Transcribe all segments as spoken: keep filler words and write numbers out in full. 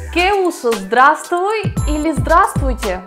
¿Qué uso здравствуй или здравствуйте?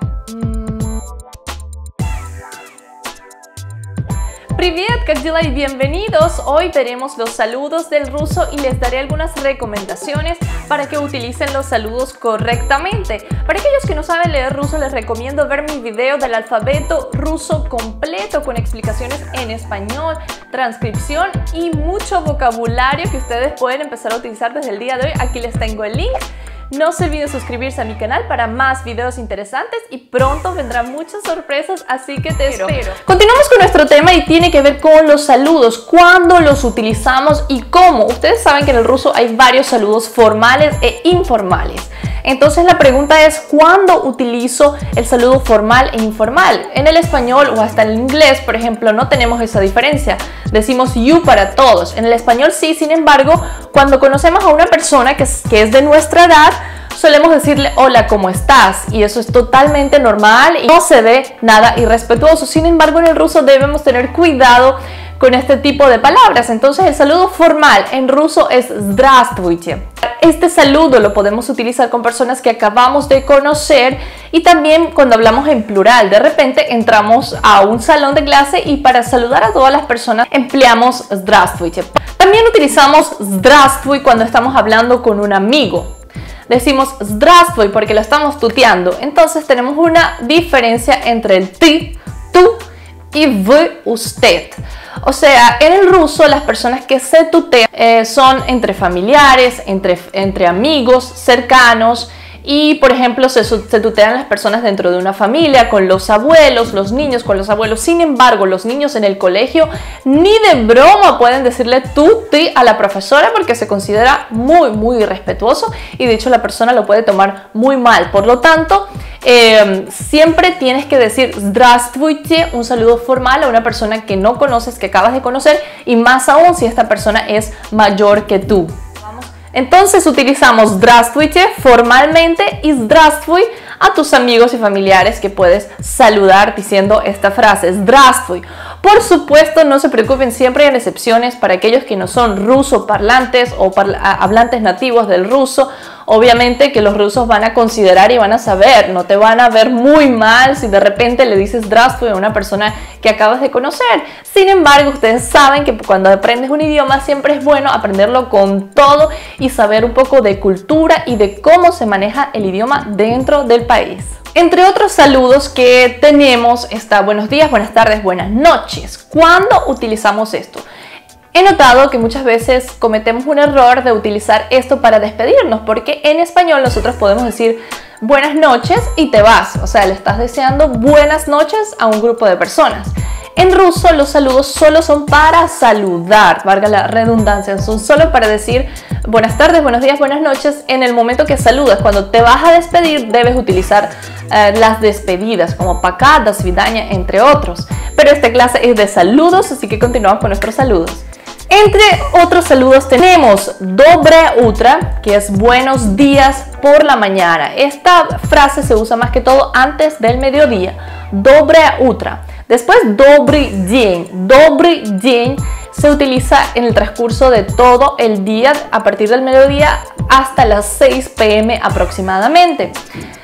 Привет, как дела y bienvenidos. Hoy veremos los saludos del ruso y les daré algunas recomendaciones para que utilicen los saludos correctamente. Para aquellos que no saben leer ruso, les recomiendo ver mi video del alfabeto ruso completo con explicaciones en español, transcripción y mucho vocabulario que ustedes pueden empezar a utilizar desde el día de hoy. Aquí les tengo el link. No se olviden suscribirse a mi canal para más videos interesantes y pronto vendrán muchas sorpresas, así que te espero. Continuamos con nuestro tema y tiene que ver con los saludos, cuándo los utilizamos y cómo. Ustedes saben que en el ruso hay varios saludos formales e informales. Entonces la pregunta es, ¿cuándo utilizo el saludo formal e informal? En el español o hasta en el inglés, por ejemplo, no tenemos esa diferencia. Decimos you para todos. En el español sí, sin embargo, cuando conocemos a una persona que es, que es de nuestra edad, solemos decirle hola, ¿cómo estás? Y eso es totalmente normal y no se ve nada irrespetuoso. Sin embargo, en el ruso debemos tener cuidado con este tipo de palabras. Entonces el saludo formal en ruso es здравствуйте. Este saludo lo podemos utilizar con personas que acabamos de conocer y también cuando hablamos en plural. De repente entramos a un salón de clase y para saludar a todas las personas empleamos здравствуйте. También utilizamos здравствуй cuando estamos hablando con un amigo. Decimos здравствуй porque lo estamos tuteando. Entonces tenemos una diferencia entre el ты, tú y вы, usted. O sea, en el ruso las personas que se tutean eh, son entre familiares, entre, entre amigos cercanos y, por ejemplo, se, se tutean las personas dentro de una familia, con los abuelos, los niños con los abuelos. Sin embargo, los niños en el colegio ni de broma pueden decirle tú, ti a la profesora porque se considera muy, muy irrespetuoso y de hecho la persona lo puede tomar muy mal. Por lo tanto, eh, siempre tienes que decir здравствуйте, un saludo formal a una persona que no conoces, que acabas de conocer y más aún si esta persona es mayor que tú. Entonces utilizamos здравствуйте formalmente y здравствуй a tus amigos y familiares que puedes saludar diciendo esta frase, здравствуй. Por supuesto, no se preocupen, siempre hay excepciones para aquellos que no son ruso parlantes o parla hablantes nativos del ruso. Obviamente que los rusos van a considerar y van a saber, no te van a ver muy mal si de repente le dices здравствуй a una persona que acabas de conocer. Sin embargo, ustedes saben que cuando aprendes un idioma siempre es bueno aprenderlo con todo y saber un poco de cultura y de cómo se maneja el idioma dentro del país. Entre otros saludos que tenemos está buenos días, buenas tardes, buenas noches. ¿Cuándo utilizamos esto? He notado que muchas veces cometemos un error de utilizar esto para despedirnos, porque en español nosotros podemos decir buenas noches y te vas, o sea, le estás deseando buenas noches a un grupo de personas. En ruso los saludos solo son para saludar, valga la redundancia, son solo para decir buenas tardes, buenos días, buenas noches en el momento que saludas. Cuando te vas a despedir debes utilizar uh, las despedidas como пока, до свидания, entre otros. Pero esta clase es de saludos, así que continuamos con nuestros saludos. Entre otros saludos tenemos Доброе утро, que es buenos días por la mañana. Esta frase se usa más que todo antes del mediodía. Доброе утро. Después Добрый день. Добрый день se utiliza en el transcurso de todo el día, a partir del mediodía hasta las seis pe eme aproximadamente.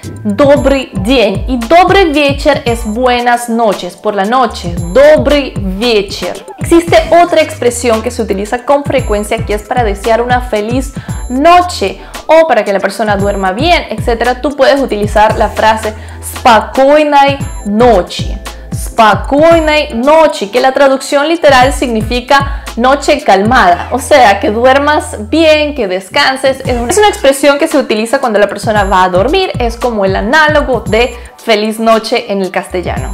Добрый день. Y добрый вечер es buenas noches, por la noche. Добрый вечер. Existe otra expresión que se utiliza con frecuencia que es para desear una feliz noche o para que la persona duerma bien, etcétera. Tú puedes utilizar la frase спокойной ночи. Спокойной ночи, que la traducción literal significa noche calmada, o sea, que duermas bien, que descanses. Es una, es una expresión que se utiliza cuando la persona va a dormir, es como el análogo de feliz noche en el castellano.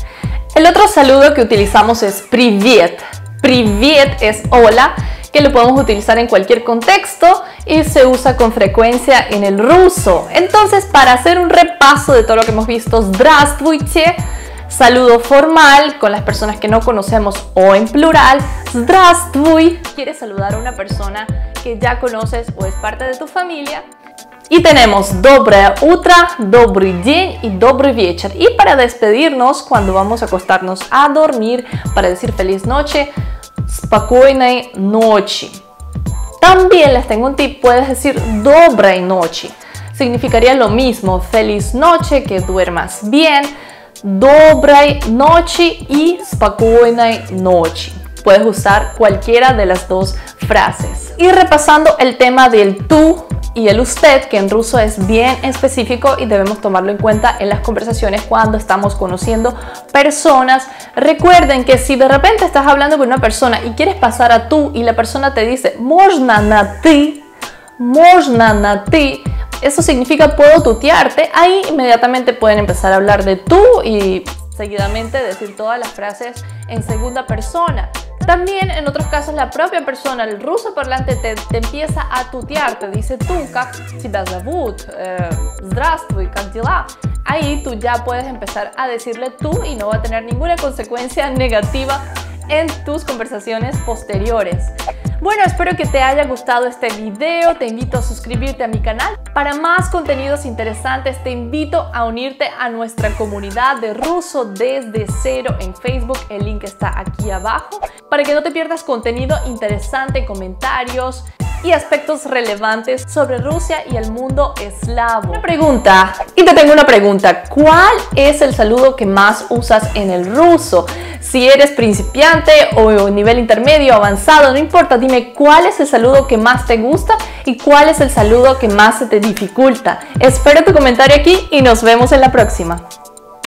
El otro saludo que utilizamos es привет. Привет es hola, que lo podemos utilizar en cualquier contexto y se usa con frecuencia en el ruso. Entonces, para hacer un repaso de todo lo que hemos visto, здравствуйте, saludo formal con las personas que no conocemos o en plural, здравствуй. Quieres saludar a una persona que ya conoces o es parte de tu familia. Y tenemos доброе утро, добрый день y добрый вечер. Y para despedirnos, cuando vamos a acostarnos a dormir, para decir feliz noche, спокойной ночи. También les tengo un tip, puedes decir доброй ночи. significaría lo mismo. Feliz noche, que duermas bien. Dobrej nochi y spokojnej nochi. Puedes usar cualquiera de las dos frases. Y repasando el tema del tú y el usted, que en ruso es bien específico y debemos tomarlo en cuenta en las conversaciones cuando estamos conociendo personas. Recuerden que si de repente estás hablando con una persona y quieres pasar a tú y la persona te dice «Можно на ты», «Можно на ты», eso significa puedo tutearte, ahí inmediatamente pueden empezar a hablar de tú y seguidamente decir todas las frases en segunda persona. También en otros casos la propia persona, el ruso parlante, te, te empieza a tutear, te dice tú, как тебя зовут, eh, здравствуй, как дела. Ahí tú ya puedes empezar a decirle tú y no va a tener ninguna consecuencia negativa en tus conversaciones posteriores. Bueno, espero que te haya gustado este video, te invito a suscribirte a mi canal. Para más contenidos interesantes te invito a unirte a nuestra comunidad de ruso desde cero en Facebook, el link está aquí abajo, para que no te pierdas contenido interesante, comentarios y aspectos relevantes sobre Rusia y el mundo eslavo. Una pregunta, y te tengo una pregunta, ¿cuál es el saludo que más usas en el ruso? Si eres principiante o nivel intermedio, avanzado, no importa, dime cuál es el saludo que más te gusta y cuál es el saludo que más se te dificulta. Espero tu comentario aquí y nos vemos en la próxima.